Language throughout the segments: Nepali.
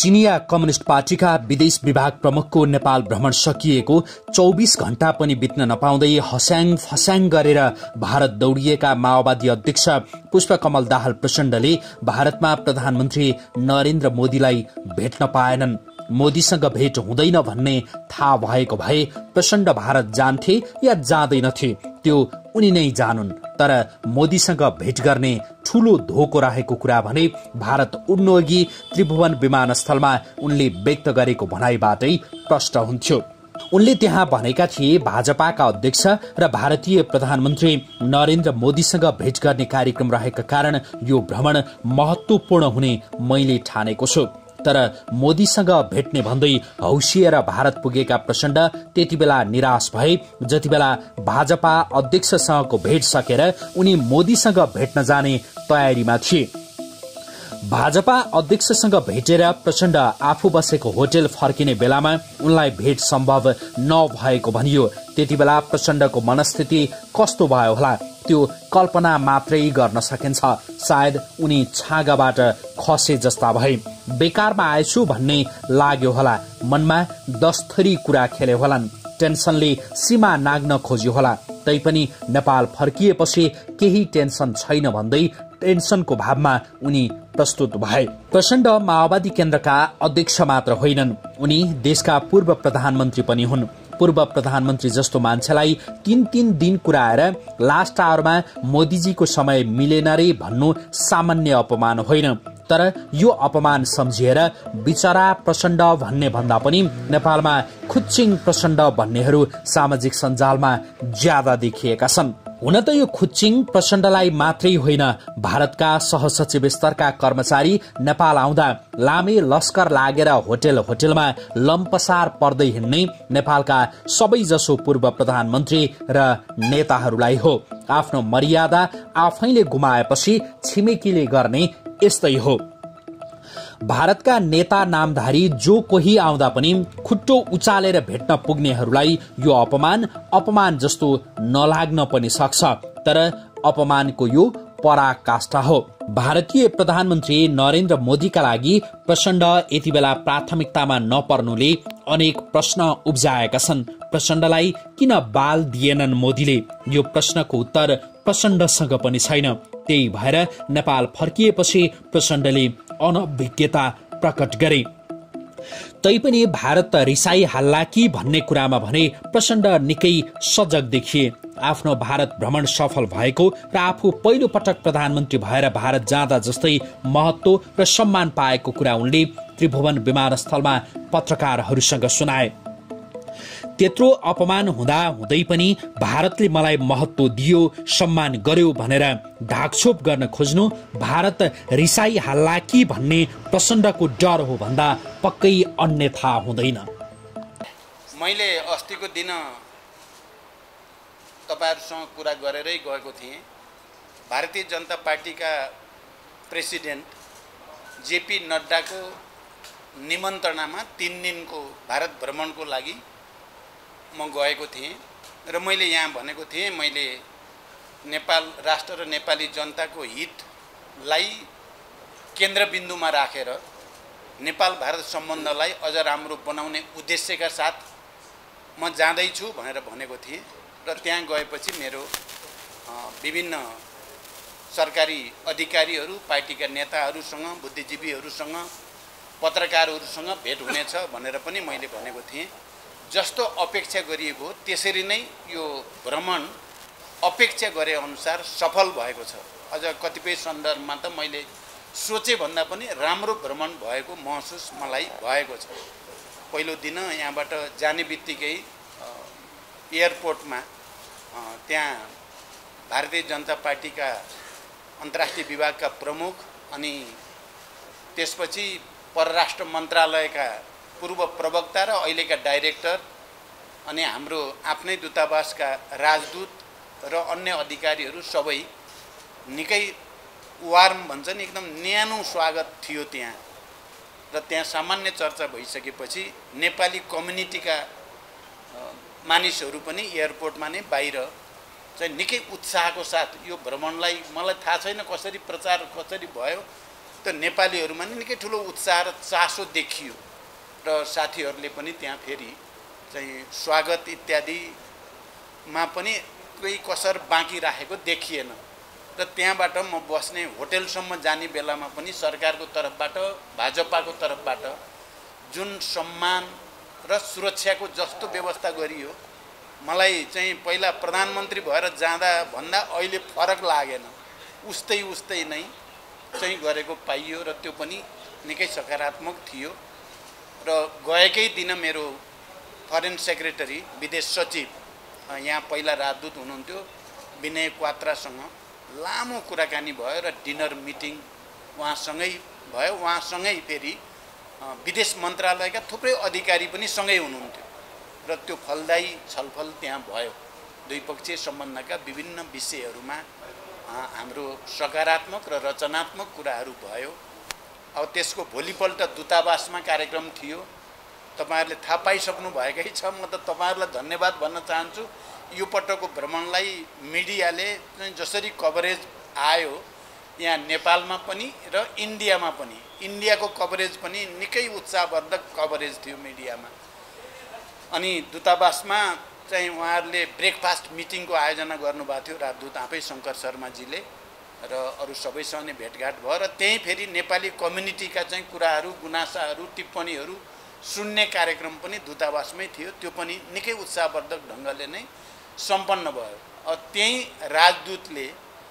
चिनिया कम्युनिस्ट पार्टीका विदेश विभाग प्रमुखको नेपाल भ्रमण सकिएको 24 घण्टा पनि बित्न नपाउँदै हस्याङ फस्याङ गरेर भारत दौडिएका माओवादी अध्यक्ष पुष्पकमल दाहाल प्रचण्डले भारतमा प्रधानमन्त्री नरेन्द्र मोदीलाई भेट्न पाएनन्। मोदीसँग भेट हुँदैन भन्ने थाहा भएको भए प्रचण्ड भारत जान्थे या जाँदैनथे त्यो उनी नै जानुन्। तर मोदीसँग भेट गर्ने ठूलो धोको रहेको कुरा भने भारत उड्नुअघि त्रिभुवन विमानस्थलमा उनले व्यक्त गरेको भनाइबाटै प्रष्ट हुन्थ्यो। उनले त्यहाँ भनेका थिए, भाजपाका अध्यक्ष र भारतीय प्रधानमन्त्री नरेन्द्र मोदीसँग भेट गर्ने कार्यक्रम रहेका कारण यो भ्रमण महत्वपूर्ण हुने मैले ठानेको छु। तर मोदीसँग भेट्ने भन्दै हौसिएर भारत पुगेका प्रचण्ड त्यति बेला निराश भए जति बेला भाजपा अध्यक्षसँगको भेट सकेर उनी मोदीसँग भेट्न जाने तयारीमा थिए। भाजपा अध्यक्षसँग भेटेर प्रचण्ड आफू बसेको होटल फर्किने बेलामा उनलाई भेट सम्भव नभएको भनियो। त्यति बेला प्रचण्डको मनस्थिति कस्तो भयो होला त्यो कल्पना मात्रै गर्न सकिन्छ। सायद उनी छाँगाबाट खसे जस्ता भए। बेकारमा आएछु भन्ने लाग्यो होला। मनमा 10 थरी कुरा खेले होलान्। टेन्सनले सीमा नाग्न खोज्यो होला। तैपनि नेपाल फर्किएपछि केही टेन्सन छैन भन्दै टेन्सनको भावमा उनी प्रस्तुत भए। प्रचण्ड माओवादी केन्द्रका अध्यक्ष मात्र होइनन्, उनी देशका पूर्व प्रधानमन्त्री पनि हुन्। पूर्व प्रधानमन्त्री जस्तो मान्छेलाई 3 दिन कुराएर लास्ट आवरमा मोदीजीको समय मिलेन रे भन्नु सामान्य अपमान होइन। तर यो अपमान सम्झिएर बिचरा प्रचण्ड भन्ने भन्दा पनि नेपालमा खुच्चिङ प्रचण्ड भन्नेहरू सामाजिक सञ्जालमा ज्यादा देखिएका छन्। हुन त यो खुच्चिङ प्रचण्डलाई मात्रै होइन, भारतका सहसचिव स्तरका कर्मचारी नेपाल आउँदा लामे लस्कर लागेर होटलमा लम्पसार पर्दै हिँड्ने नेपालका सबैजसो पूर्व प्रधानमन्त्री र नेताहरूलाई हो। आफ्नो मर्यादा आफैले गुमाएपछि छिमेकीले गर्ने यस्तै हो। भारतका नेता नामधारी जो कोही आउँदा पनि खुट्टो उचालेर भेट्न पुग्नेहरूलाई यो अपमान जस्तो नलाग्न पनि सक्छ। तर अपमानको यो पराकाष्ठा हो। भारतीय प्रधानमन्त्री नरेन्द्र मोदीका लागि प्रचण्ड यति बेला प्राथमिकतामा नपर्नुले अनेक प्रश्न उब्जाएका छन्। प्रचण्डलाई किन बाल दिएनन् मोदीले? यो प्रश्नको उत्तर प्रचण्डसँग पनि छैन। त्यही भएर नेपाल फर्किएपछि प्रचण्डले अनभिज्ञता प्रकट गरे। तैपनि भारत रिसाई हाल्ला कि भन्ने कुरामा भने प्रचण्ड निकै सजग देखिए। आफ्नो भारत भ्रमण सफल भएको र आफू पहिलो पटक प्रधानमन्त्री भएर भारत जाँदा जस्तै महत्व र सम्मान पाएको कुरा उनले त्रिभुवन विमानस्थलमा पत्रकारहरूसँग सुनाए। त्यत्रो अपमान हुँदा हुँदै पनि भारतले मलाई महत्व दियो, सम्मान गर्यो भनेर ढाकछोप गर्न खोज्नु भारत रिसाई हाल्ला कि भन्ने प्रचण्डको डर हो भन्दा पक्कै अन्यथा हुँदैन। मैले अस्तिको दिन तपाईहरुसँग कुरा गरेरै गएको थिएँ। भारतीय जनता पार्टीका प्रेसिडेन्ट जेपी नड्डाको निमन्त्रणामा 3 दिनको भारत भ्रमणको लागि म गएको थिएँ र मैले यहाँ भनेको थिएँ, मैले नेपाल राष्ट्र र नेपाली जनताको हितलाई केन्द्रबिन्दुमा राखेर नेपाल भारत सम्बन्धलाई अझ राम्रो बनाउने उद्देश्यका साथ म जाँदैछु भनेर भनेको थिएँ। र त्यहाँ गएपछि मेरो विभिन्न सरकारी अधिकारीहरू, पार्टीका नेताहरूसँग, बुद्धिजीवीहरूसँग, पत्रकारहरूसँग भेट हुनेछ भनेर पनि मैले भनेको थिएँ। जस्तो अपेक्षा गरिएको त्यसरी नै यो भ्रमण अपेक्षा गरे अनुसार सफल भएको छ। अझ कतिपय सन्दर्भमा त मैले सोचे भन्दा पनि राम्रो भ्रमण भएको महसुस मलाई भएको छ। पहिलो दिन यहाँबाट जाने बित्तिकै एयरपोर्टमा त्यहाँ भारतीय जनता पार्टीका अन्तर्राष्ट्रिय विभागका प्रमुख अनि त्यसपछि परराष्ट्र मन्त्रालयका पूर्व प्रवक्ता र अहिलेका डाइरेक्टर अनि हाम्रो आफ्नै दूतावासका राजदूत र अन्य अधिकारीहरू सबै निकै वार्म भन्छ नि, एकदम न्यानो स्वागत थियो त्यहाँ। र त्यहाँ सामान्य चर्चा भइसकेपछि नेपाली कम्युनिटीका मानिसहरू पनि एयरपोर्टमा नै बाहिर चाहिँ निकै उत्साहको साथ यो भ्रमणलाई, मलाई थाहा छैन कसरी प्रचार कसरी भयो, त्यो नेपालीहरूमा नि निकै ठुलो उत्साह र चासो देखियो र साथीहरूले पनि त्यहाँ फेरि चाहिँ स्वागत इत्यादिमा पनि कोही कसर बाँकी राखेको देखिएन र त्यहाँबाट म बस्ने होटलसम्म जाने बेलामा पनि सरकारको तर्फबाट भाजपाको तर्फबाट जुन सम्मान र सुरक्षाको जस्तो व्यवस्था गरियो मलाई चाहिँ पहिला प्रधानमन्त्री भएर जाँदा भन्दा अहिले फरक लागेन उस्तै नै चाहिँ गरेको पाइयो र त्यो पनि निकै सकारात्मक थियो र गएकै दिन मेरो फरेन सेक्रेटरी विदेश सचिव यहाँ पहिला राजदूत हुनुहुन्थ्यो विनय क्वात्रासँग लामो कुराकानी भयो र डिनर मिटिङ उहाँसँगै भयो उहाँसँगै फेरि विदेश मन्त्रालयका थुप्रै अधिकारी पनि सँगै हुनुहुन्थ्यो र त्यो फलदायी छलफल त्यहाँ भयो द्विपक्षीय सम्बन्धका विभिन्न विषयहरूमा हाम्रो सकारात्मक र रचनात्मक कुराहरू भयो अब त्यसको भोलिपल्ट दूतावासमा कार्यक्रम थियो तपाईहरुले थाहा पाइसक्नु भएकै छ म त तपाईहरुलाई धन्यवाद भन्न चाहन्छु यो पटकको भ्रमणलाई मिडियाले जसरी कभरेज आयो यहाँ नेपालमा पनि र इन्डियामा पनि इन्डियाको कभरेज पनि निकै उत्साहवर्धक कभरेज थियो मिडियामा अनि दूतावासमा चाहिँ उहाँहरूले ब्रेकफास्ट मिटिङको आयोजना गर्नुभएको थियो राजदूत आफै शंकर शर्माजीले र अरु सबैसँग नै भेटघाट भयो र त्यही फेरि नेपाली कम्युनिटीका चाहिँ कुराहरू गुनासाहरू टिप्पणीहरू सुन्ने कार्यक्रम पनि दूतावासमै थियो त्यो पनि निकै उत्साहवर्धक ढंगले नै सम्पन्न भयो त्यही राजदूतले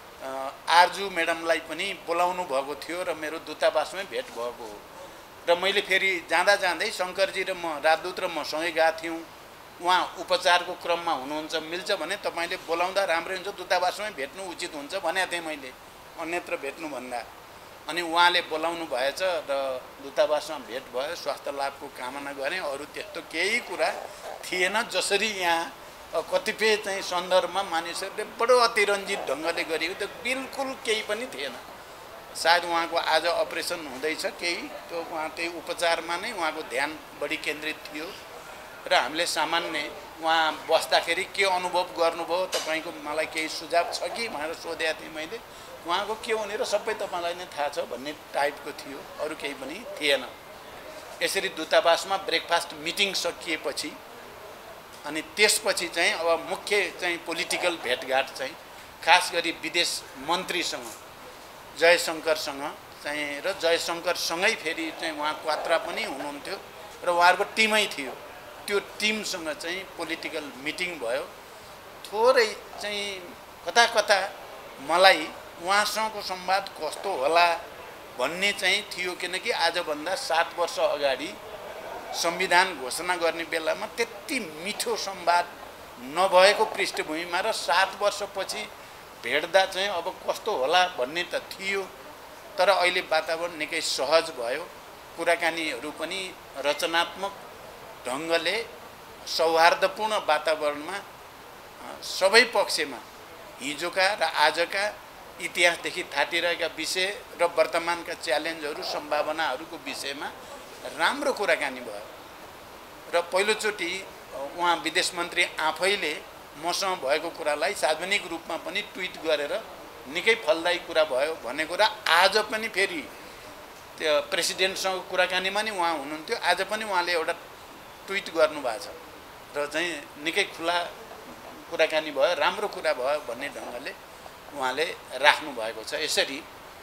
आरजु म्याडमलाई पनि बोलाउनु भएको थियो र मेरो दूतावासमै भेट भएको हो र मैले फेरि जाँदा जाँदै शंकरजी र म राजदूत र म सँगै गएको थियौं उहाँ उपचारको क्रममा हुनुहुन्छ मिल्छ भने तपाईले बोलाउँदा राम्रै हुन्छ दूतावासमै भेट्नु उचित हुन्छ भने थिएँ मैले अन्यत्र भेट्नु भन्दा अनि उहाँले बोलाउनु भएछ र दूतावासमा भेट भयो स्वास्थ्य लाभको कामना गरे अरु त्यस्तो केही कुरा थिएन जसरी यहाँ कतिपय चाहिँ सन्दर्भमा मानिसहरूले बडो अतिरञ्जित ढंगले गरिएको त्यो बिल्कुल केही पनि थिएन सायद उहाँको आज अपरेसन हुँदैछ केही त्यो उहाँ त्यही उपचारमा नै उहाँको ध्यान बढी केन्द्रित थियो र हामीले सामान्य उहाँ बस्दाखेरि के अनुभव गर्नुभयो तपाईको मलाई केही सुझाव छ कि भनेर सोधेको थिएँ मैले उहाँको के हुने र सबै तपाईलाई नै थाहा छ भन्ने टाइपको थियो अरु केही पनि थिएन यसरी दूतावासमा ब्रेकफास्ट मिटिङ सकिएपछि अनि त्यसपछि चाहिँ अब मुख्य चाहिँ पोलिटिकल भेटघाट चाहिँ खास गरी विदेश मन्त्रीसँग जयशंकरसँग चाहिँ र जयशंकरसँगै फेरि चाहिँ उहाँ क्वात्रा पनि हुनुहुन्थ्यो र उहाँहरुको टिमै थियो त्यो टिमसँग चाहिँ पोलिटिकल मिटिङ भयो थोरै चाहिँ कता कता मलाई उहाँसँगको संवाद कस्तो होला भन्ने चाहिँ थियो किनकि आजभन्दा 7 वर्ष अगाडि संविधान घोषणा गर्ने बेलामा त्यति मिठो संवाद नभएको पृष्ठभूमिमा र 7 वर्षपछि भेट्दा चाहिँ अब कस्तो होला भन्ने त थियो तर अहिले वातावरण निकै सहज भयो कुराकानीहरू पनि रचनात्मक ढंगले सौहार्दपूर्ण वातावरणमा सबै पक्षमा हिजोका र आजका इतिहासदेखि थाटिरहेका विषय र वर्तमानका च्यालेन्जहरू सम्भावनाहरूको विषयमा राम्रो कुराकानी भयो र पहिलोचोटि उहाँ विदेश मन्त्री आफैले मसँग भएको कुरालाई सार्वजनिक रूपमा पनि ट्विट गरेर निकै फलदायी कुरा भयो भनेको र आज पनि फेरि त्यो प्रेसिडेन्टसँग कुराकानीमा नि उहाँ हुनुहुन्थ्यो आज पनि उहाँले एउटा ट्विट गर्नुभएको छ र चाहिँ निकै खुला कुराकानी भयो राम्रो कुरा भयो भन्ने ढंगले उहाँले राख्नु भएको छ यसरी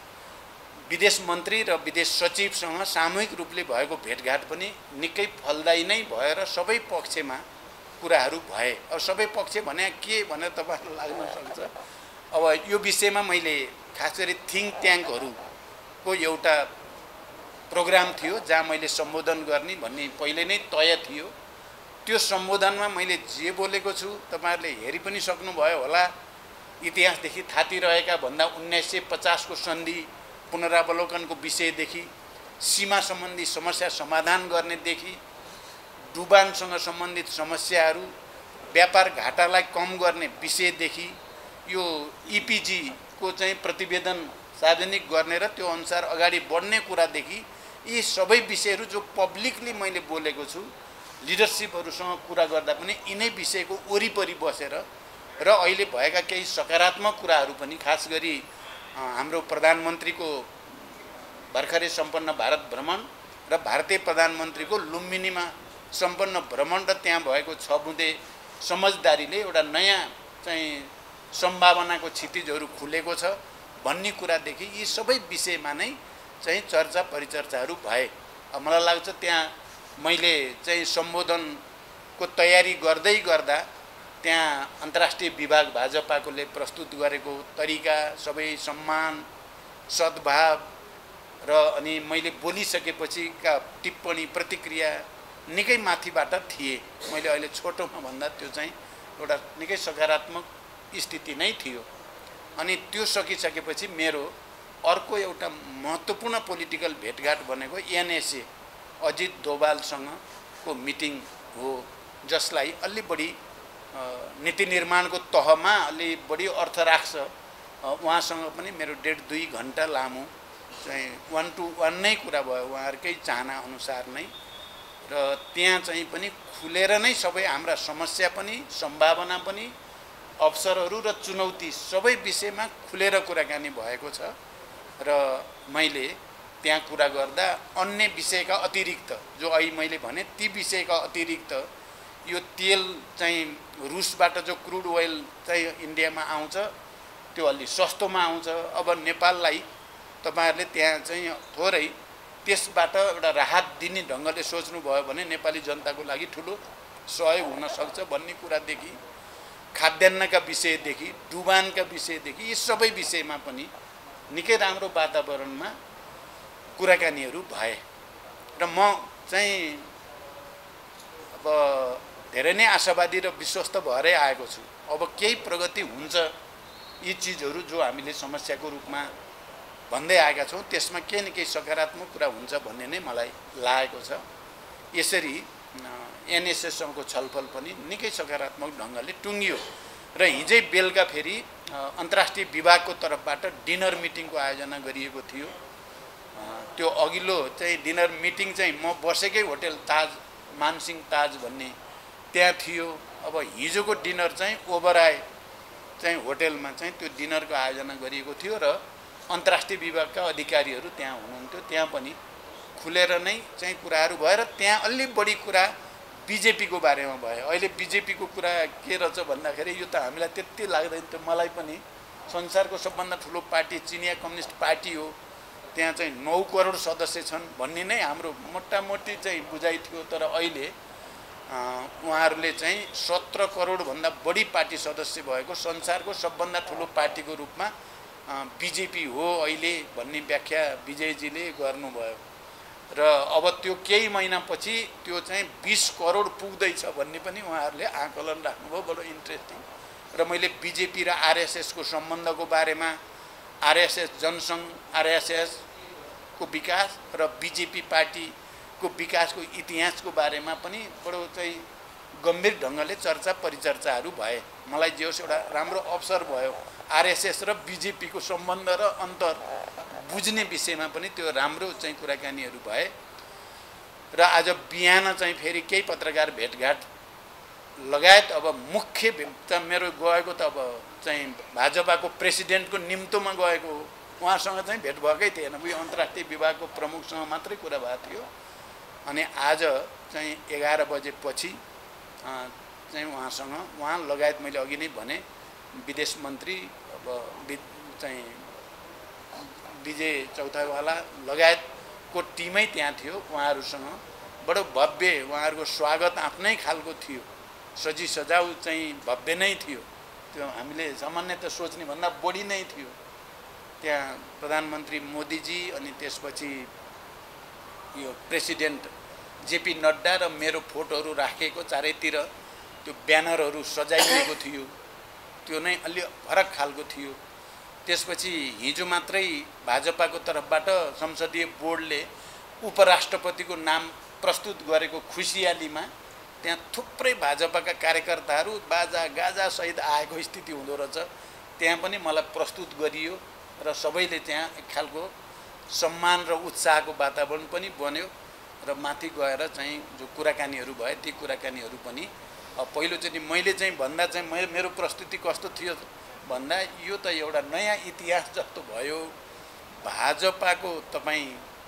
विदेश मन्त्री र विदेश सचिवसँग सामूहिक रूपले भएको भेटघाट पनि निकै फलदायी नै भयो र सबै पक्षमा कुराहरू भए अब सबै पक्ष भने के भनेर तपाईहरुलाई लाग्न सक्छ अब यो विषयमा मैले खास गरी थिंक ट्याङ्कहरुको एउटा प्रोग्राम थियो जहाँ मैले सम्बोधन गर्ने भन्ने पहिले नै तय थियो त्यो सम्बोधनमा मैले जे बोलेको छु तपाईहरुले हेरि पनि सक्नुभयो होला इतिहासदेखि थाटिरहेका भन्दा 1950 को सन्धि पुनरावलोकनको विषयदेखि सीमा सम्बन्धी समस्या समाधान गर्नेदेखि डुबानसँग सम्बन्धित समस्याहरू व्यापार घाटालाई कम गर्ने विषयदेखि यो ईपीजी को चाहिँ प्रतिवेदन सार्वजनिक गर्ने र त्यो अनुसार अगाडि बढ्ने कुरादेखि यी सबै विषयहरू जो पब्लिकली मैले बोलेको छु लिडरशिपहरुसँग कुरा गर्दा पनि यिनै विषयको वरिपरि बसेर र अहिले भएका केही सकारात्मक कुराहरू पनि खास गरी हाम्रो प्रधानमन्त्रीको भर्खरै सम्पन्न भारत भ्रमण र भारतीय प्रधानमन्त्रीको लुम्बिनीमा सम्पन्न भ्रमण र त्यहाँ भएको 6 बुँदे समझदारीले एउटा नयाँ चाहिँ सम्भावनाको क्षितिजहरू खुलेको छ भन्ने कुरादेखि यी सबै विषयमा नै चाहिँ चर्चा परिचर्चाहरू भए। मलाई लाग्छ त्यहाँ मैले चाहिँ सम्बोधनको तयारी गर्दै गर्दा त्यहाँ अन्तर्राष्ट्रिय विभाग भाजपाकोले प्रस्तुत गरेको तरिका, सबै सम्मान, सद्भाव र अनि मैले बोलिसकेपछिका टिप्पणी प्रतिक्रिया निकै माथिबाट थिए। मैले अहिले छोटोमा भन्दा त्यो चाहिँ एउटा निकै सकारात्मक स्थिति नै थियो। अनि त्यो सकिसकेपछि मेरो अर्को एउटा महत्त्वपूर्ण पोलिटिकल भेटघाट भनेको एनएसए अजित दोभालसँगको मिटिङ हो, जसलाई अलि बढी नीति निर्माणको तहमा अलि बढी अर्थ राख्छ। उहाँसँग पनि मेरो 1.5-2 घण्टा लामो चाहिँ 1-to-1 नै कुरा भयो, उहाँहरूकै चाहना अनुसार नै। र त्यहाँ चाहिँ पनि खुलेर नै सबै हाम्रा समस्या पनि, सम्भावना पनि, अवसरहरू र चुनौती सबै विषयमा खुलेर कुराकानी भएको छ। र मैले त्यहाँ कुरा गर्दा अन्य विषयका अतिरिक्त जो अहिले मैले भने ती विषयका अतिरिक्त यो तेल चाहिँ रुसबाट जो क्रुड ओइल चाहिँ इन्डियामा आउँछ त्यो अलि सस्तोमा आउँछ। अब नेपाललाई तपाईहरुले त्यहाँ चाहिँ थोरै त्यसबाट एउटा राहत दिने ढङ्गले सोच्नुभयो भने नेपाली जनताको लागि ठुलो सहयोग हुन सक्छ भन्ने कुरादेखि, खाद्यान्नका विषयदेखि, डुबानका विषयदेखि यी सबै विषयमा पनि निकै राम्रो वातावरणमा कुराकानीहरू भए। र म चाहिँ अब धेरै नै आशावादी र विश्वस्त भएरै आएको छु। अब केही प्रगति हुन्छ, यी चिजहरू जो हामीले समस्याको रूपमा भन्दै आएका छौँ त्यसमा केही न केही सकारात्मक कुरा हुन्छ भन्ने नै मलाई लागेको छ। यसरी एनएसएससँगको छलफल पनि निकै सकारात्मक ढङ्गले टुङ्गियो। र हिजै बेलुका फेरि अन्तर्राष्ट्रिय विभागको तर्फबाट डिनर मिटिङको आयोजना गरिएको थियो। त्यो अघिल्लो चाहिँ डिनर मिटिङ चाहिँ म बसेकै होटल ताज, मानसिंह ताज भन्ने त्यहाँ थियो। अब हिजोको डिनर चाहिँ ओबराय चाहिँ होटलमा चाहिँ त्यो डिनरको आयोजना गरिएको थियो र अन्तर्राष्ट्रिय विभागका अधिकारीहरू त्यहाँ हुनुहुन्थ्यो। त्यहाँ पनि खुलेर नै चाहिँ कुराहरू भएर त्यहाँ अलि बढी कुरा बिजेपीको बारेमा भयो। अहिले बिजेपीको कुरा के रहेछ भन्दाखेरि यो त हामीलाई त्यति लाग्दैन थियो। मलाई पनि संसारको सबभन्दा ठुलो पार्टी चिनिया कम्युनिस्ट पार्टी हो, त्यहाँ चाहिँ 9 करोड सदस्य छन् भन्ने नै हाम्रो मोटामोटी चाहिँ बुझाइ थियो। तर अहिले उहाँहरूले चाहिँ 17 करोड भन्दा बढी पार्टी सदस्य भएको संसारको सबभन्दा ठुलो पार्टीको रूपमा बिजेपी हो अहिले भन्ने व्याख्या विजयजीले गर्नुभयो। र अब त्यो केही महिनापछि त्यो चाहिँ 20 करोड पुग्दैछ भन्ने पनि उहाँहरूले आकलन राख्नुभयो। बडो इन्ट्रेस्टिङ। र मैले बिजेपी र आरएसएसको सम्बन्धको बारेमा, आरएसएस जनसङ्घ, आरएसएसको विकास र बिजेपी पार्टीको विकासको इतिहासको बारेमा पनि बडो चाहिँ गम्भीर ढङ्गले चर्चा परिचर्चाहरू भए। मलाई जे होस् एउटा राम्रो अवसर भयो आरएसएस र बिजेपीको सम्बन्ध र अन्तर बुझ्ने विषयमा पनि त्यो राम्रो चाहिँ कुराकानीहरू भए। र आज बिहान चाहिँ फेरि केही पत्रकार भेटघाट लगायत अब मुख्य मेरो गएको त अब चाहिँ भाजपाको प्रेसिडेन्टको निम्तोमा गएको, उहाँसँग चाहिँ भेट भएकै थिएन। उयो अन्तर्राष्ट्रिय विभागको प्रमुखसँग मात्रै कुरा भएको थियो। अनि आज चाहिँ 11 बजेपछि चाहिँ उहाँ लगायत मैले अघि नै भने विदेश मन्त्री अब चाहिँ विजय चौतारीवाला लगायतको टिमै त्यहाँ थियो। उहाँहरूसँग बडो भव्य उहाँहरूको स्वागत आफ्नै खालको थियो, सजी सजाउ चाहिँ भव्य नै थियो। त्यो हामीले सामान्यतः सोच्ने भन्दा बढी नै थियो। त्यहाँ प्रधानमन्त्री मोदीजी अनि त्यसपछि यो प्रेसिडेन्ट जेपी नड्डा र मेरो फोटोहरू राखेको चारैतिर त्यो ब्यानरहरू सजाइएको थियो। त्यो नै अलि फरक खालको थियो। त्यसपछि हिजो मात्रै भाजपाको तर्फबाट संसदीय बोर्डले उपराष्ट्रपतिको नाम प्रस्तुत गरेको खुसियालीमा त्यहाँ थुप्रै भाजपाका कार्यकर्ताहरू बाजा गाजा सहित आएको स्थिति हुँदो रहेछ। त्यहाँ पनि मलाई प्रस्तुत गरियो र सबैले त्यहाँ एक खालको सम्मान र उत्साहको वातावरण पनि बन्यो। र माथि गएर चाहिँ जो कुराकानीहरू भए ती कुराकानीहरू पनि पहिलोचोटि मैले चाहिँ भन्दा चाहिँ मेरो प्रस्तुति कस्तो थियो भन्दा यो त एउटा नयाँ इतिहास जस्तो भयो भाजपाको तपाईँ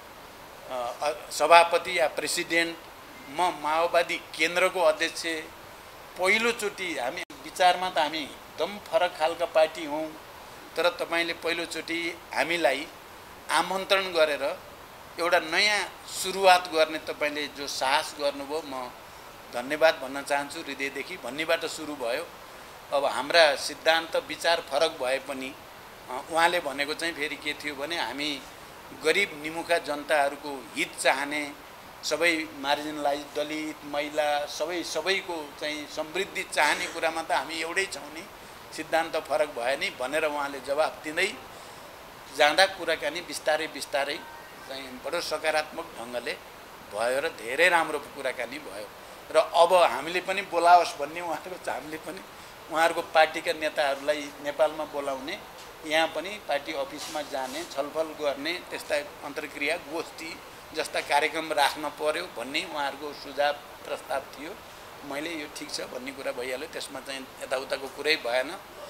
सभापति या प्रेसिडेन्ट, म माओवादी केन्द्रको अध्यक्ष, पहिलोचोटि हामी विचारमा त हामी एकदम फरक खालका पार्टी हौँ, तर तपाईँले पहिलोचोटि हामीलाई आमन्त्रण गरेर एउटा नयाँ सुरुवात गर्ने तपाईँले जो साहस गर्नुभयो, म धन्यवाद भन्न चाहन्छु हृदयदेखि। भन्नेबाट सुरु भयो। अब हाम्रा सिद्धान्त विचार फरक भए पनि उहाँले भनेको चाहिँ फेरि के थियो भने हामी गरिब निमुखा जनताहरूको हित चाहने, सबै मार्जिनलाइज, दलित, महिला सबैको चाहिँ समृद्धि चाहने कुरामा त हामी एउटै छौँ नि, सिद्धान्त फरक भयो नि भनेर उहाँले जवाफ दिँदै जाँदा कुराकानी बिस्तारै बिस्तारै चाहिँ बडो सकारात्मक ढङ्गले भयो र धेरै राम्रो कुराकानी भयो। र अब हामीले पनि बोलाओस् भन्ने हामीले पनि उहाँहरूको पार्टीका नेताहरूलाई नेपालमा बोलाउने, यहाँ पनि पार्टी अफिसमा जाने, छलफल गर्ने, त्यस्ता अन्तर्क्रिया गोष्ठी जस्ता कार्यक्रम राख्न पर्यो भन्ने उहाँहरूको सुझाव प्रस्ताव थियो। मैले यो ठिक छ भन्ने कुरा भइहाल्यो, त्यसमा चाहिँ यताउताको कुरै भएन।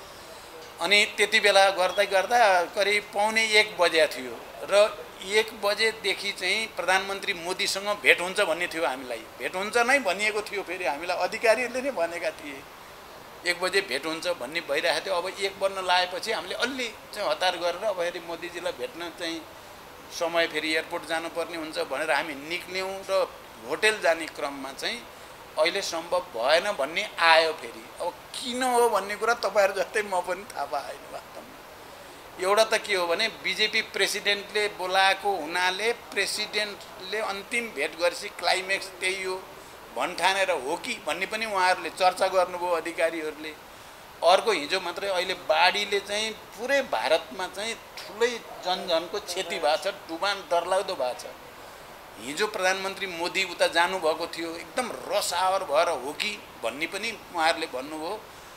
अनि त्यति बेला गर्दै गर्दा करिब 1:15 बजे थियो र 1 बजेदेखि चाहिँ प्रधानमन्त्री मोदीसँग भेट हुन्छ भन्ने थियो। हामीलाई भेट हुन्छ नै भनिएको थियो, फेरि हामीलाई अधिकारीहरूले नै भनेका थिए 1 बजे भेट हुन्छ भन्ने भइरहेको थियो। अब 1 बज्न लागेपछि हामीले अलि चाहिँ हतार गरेर अब फेरि मोदीजीलाई भेट्न चाहिँ समय फेरि एयरपोर्ट जानुपर्ने हुन्छ भनेर हामी निक्ल्यौँ र होटेल जाने क्रममा चाहिँ अहिले सम्भव भएन भन्ने आयो फेरि। अब किन हो भन्ने कुरा तपाईँहरू जस्तै म पनि थाहा पाएन वास्तवमा। एउटा त के हो भने बिजेपी प्रेसिडेन्टले बोलाएको हुनाले प्रेसिडेन्टले अन्तिम भेट गरेपछि क्लाइमेक्स त्यही हो भन्ठानेर हो कि भन्ने पनि उहाँहरूले चर्चा गर्नुभयो अधिकारीहरूले। अर्को हिजो मात्रै अहिले बाढीले चाहिँ पुरै भारतमा चाहिँ ठुलै जनजनको क्षति भएको छ, डुबान डरलाग्दो भएको छ। हिजो प्रधानमन्त्री मोदी उता जानुभएको थियो, एकदम रस आवर भएर हो कि भन्ने पनि उहाँहरूले भन्नुभयो।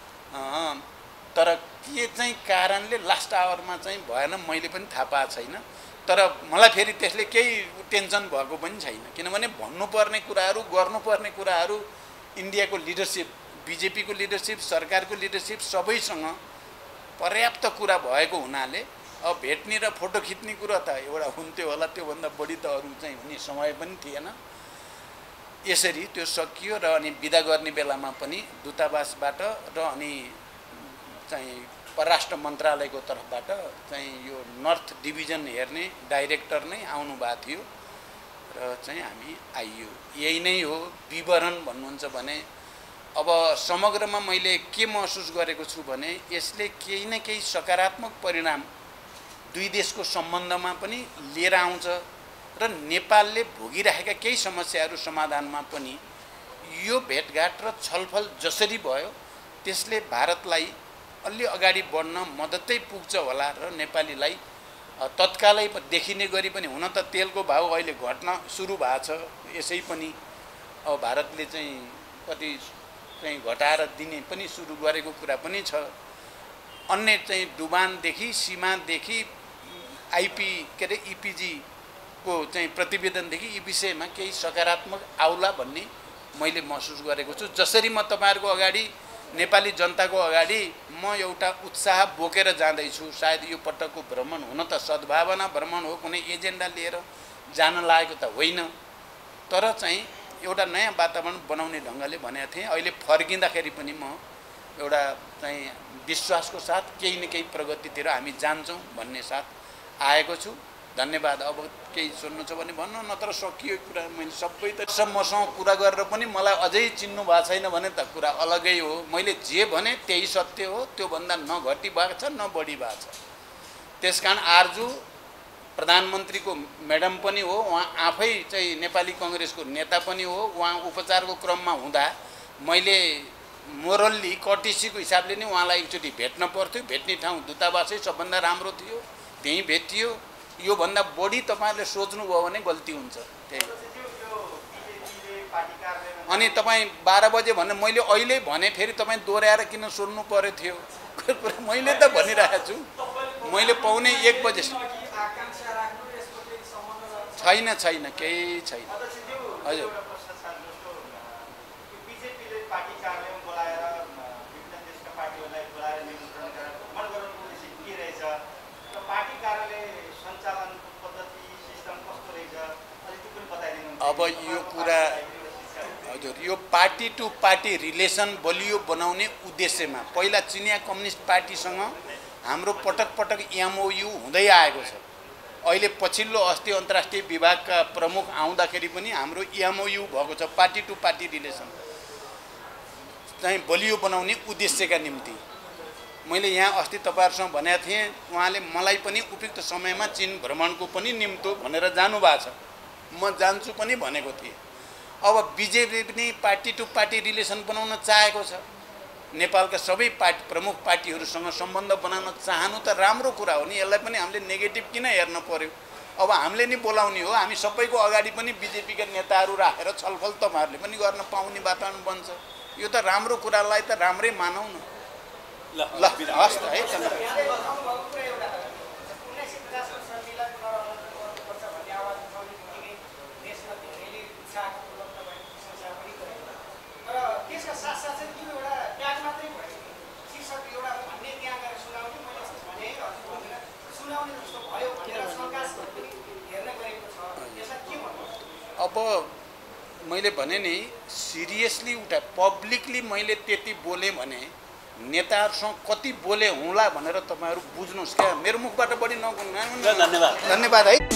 तर के चाहिँ कारणले लास्ट आवरमा चाहिँ भएन मैले पनि थाहा पाएको छैन। तर मलाई फेरि त्यसले केही टेन्सन भएको पनि छैन, किनभने भन्नुपर्ने कुराहरू गर्नुपर्ने कुराहरू इन्डियाको लिडरसिप, बिजेपीको लिडरसिप, सरकारको लिडरसिप सबैसँग पर्याप्त कुरा भएको हुनाले अब भेट्ने र फोटो खिच्ने कुरा त एउटा हुन्थ्यो होला, त्योभन्दा बढी त अरू चाहिँ हुने समय पनि थिएन। यसरी त्यो सकियो र अनि बिदा गर्ने बेलामा पनि दूतावासबाट र अनि चाहिँ परराष्ट्र मन्त्रालयको तर्फबाट चाहिँ यो नर्थ डिभिजन हेर्ने डाइरेक्टर नै आउनु भएको थियो र चाहिँ हामी आइयो। यही नै हो विवरण भन्नुहुन्छ भने। अब समग्रमा मैले के महसुस गरेको छु भने यसले केही न केही सकारात्मक परिणाम दुई देशको सम्बन्धमा पनि लिएर आउँछ र नेपालले भोगिरहेका केही समस्याहरू समाधानमा पनि यो भेटघाट र छलफल जसरी भयो त्यसले भारतलाई अलि अगाडि बढ्न मद्दतै पुग्छ होला र नेपालीलाई तत्कालै देखिने गरी पनि। हुन त तेलको भाउ अहिले घट्न सुरु भएको छ, यसै पनि अब भारतले चाहिँ कति चाहिँ घटाएर दिने पनि सुरु गरेको कुरा पनि छ। अन्य चाहिँ डुबानदेखि सीमादेखि आइपी के अरे इपिजी को चाहिँ प्रतिवेदनदेखि यी विषयमा केही सकारात्मक आउला भन्ने मैले महसुस गरेको छु। जसरी म तपाईहरुको अगाडि नेपाली जनताको अगाडि म एउटा उत्साह बोकेर जाँदैछु। सायद यो पटकको भ्रमण हुन त सद्भावना भ्रमण हो, कुनै एजेन्डा लिएर जान लागेको त होइन, तर चाहिँ एउटा नयाँ वातावरण बनाउने ढङ्गले भनेको थिएँ। अहिले फर्किँदाखेरि पनि म एउटा चाहिँ विश्वासको साथ केही न केही प्रगतितिर हामी जान्छौँ भन्ने साथ आएको छु। धन्यवाद। अब केही सोध्नु छ भने भन्नु, नत्र सकियो कुरा। मैले सबै त मसँग कुरा गरेर पनि मलाई अझै चिन्नु भएको छैन भने त कुरा अलगै हो। मैले जे भने त्यही सत्य हो, त्योभन्दा न घटी भएको छ न बढी भएको छ। त्यसकारण आरजु प्रधानमन्त्रीको म्याडम पनि हो, उहाँ आफै चाहिँ नेपाली कङ्ग्रेसको नेता पनि हो। उहाँ उपचारको क्रममा हुँदा मैले मोरल्ली कर्टिसीको हिसाबले नै उहाँलाई एकचोटि भेट्न पर्थ्यो। भेट्ने ठाउँ दूतावासै सबभन्दा राम्रो थियो, त्यहीँ भेटियो। यो भन्दा बढी तपाईहरुले सोच्नुभयो भने गल्ती हुन्छ। त्यही अनि तपाईँ 12 बजे भन्ने मैले अहिले भने फेरि तपाईँ दोहोऱ्याएर किन सोध्नु पर्यो थियो? मैले त भनिरहेको छु, मैले 1:15 बजे छैन केही छैन। हजुर पार्टी कार्यालय सञ्चालन पद्धति सिस्टम कस्तो रहेछ अलि त्यो पनि बताइदिनु। अब यो कुरा हजुर यो पार्टी टु पार्टी रिलेसन बलियो बनाउने उद्देश्यमा पहिला चिनिया कम्युनिस्ट पार्टीसँग हाम्रो पटक पटक एमओयू हुँदै आएको छ। अहिले पछिल्लो अस्ति अन्तर्राष्ट्रिय विभागका प्रमुख आउँदाखेरि पनि हाम्रो एमओयू भएको छ। पार्टी टु पार्टी रिलेसन चाहिँ बलियो बनाउने उद्देश्यका निम्ति मैले यहाँ अस्ति तपाईहरुसँग भनेको थिएँ। उहाँले मलाई पनि उपयुक्त समयमा चीन भ्रमणको पनि निम्तो भनेर जानुभएको छ। म जान्छु पनि भनेको थिएँ। अब बीजेपीले पनि पार्टी टु पार्टी रिलेसन बनाउन चाहेको छ। नेपालका सबै पार्टी प्रमुख पार्टीहरूसँग सम्बन्ध बनाउन चाहनु त राम्रो कुरा हो नि। यसलाई पनि हामीले नेगेटिभ किन हेर्न पर्यो। अब हामीले नि बोलाउने हो। हामी सबैको अगाडि पनि बीजेपीका नेताहरू राखेर छलफल तपाईहरुले पनि गर्न पाउने वातावरण बन्छ। यो त राम्रो कुरालाई त राम्रै मानौ न। ल हस् त है अब मैले भने नि सिरियसली उठा पब्लिकली मैले त्यति बोले भने नेताहरुसँग कति बोले हुँला भनेर तपाईहरु बुझ्नुस् क्या। मेरो मुखबाट बढी नगुन्नु। धन्यवाद है।